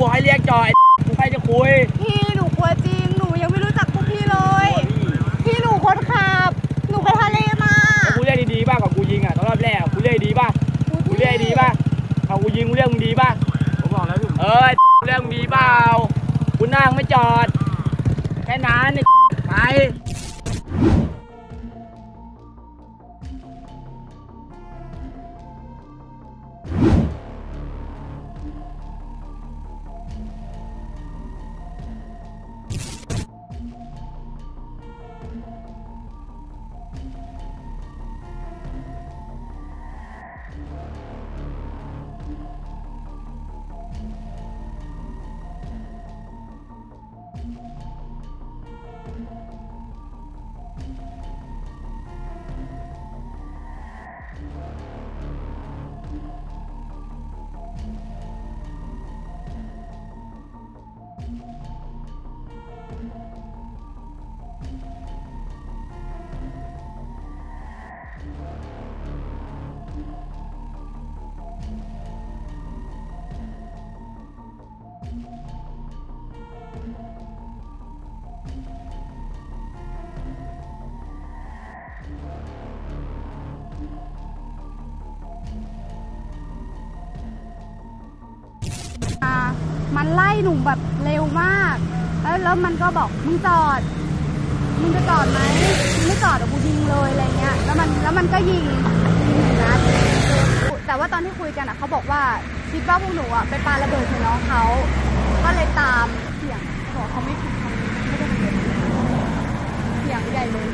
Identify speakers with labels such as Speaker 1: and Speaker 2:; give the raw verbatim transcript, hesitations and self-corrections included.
Speaker 1: บอกให้เรียกจอยกูใครจะคุย
Speaker 2: พี่หนูกลัวจริงหนูยังไม่รู้จักพวกพี่เลยพี่หนูคนขับหนูไปทะเลมา
Speaker 1: กูเรียกดีๆป่ะกับกูยิงอ่ะตอนรอบแรกกูเรียกดีป่ะกูเรียกดีป่ะเอากูยิงกูเรียกมึงดีป่ะผมบอกแล้วเออเรียกมึงดีเปล่ากูนั่งไม่จอดแค่นั้นไป
Speaker 2: มันไล่หนูแบบเร็วมากแล้วแล้วมันก็บอกมึงจอดมึงจะจอดไหมมึงไม่จอดเดี๋ยวกูยิงเลยอะไรเงี้ยแล้วมันแล้วมันก็ยิงยิงหนึ่งนัดแต่ว่าตอนที่คุยกันอ่ะเขาบอกว่าคิดว่าพวกหนูอ่ะไปปาระเบิดใส่น้องเขาก็เลยตามเสียงบอกเขาไม่ผิดไม่ได้ผิดเสียงใหญ่เลย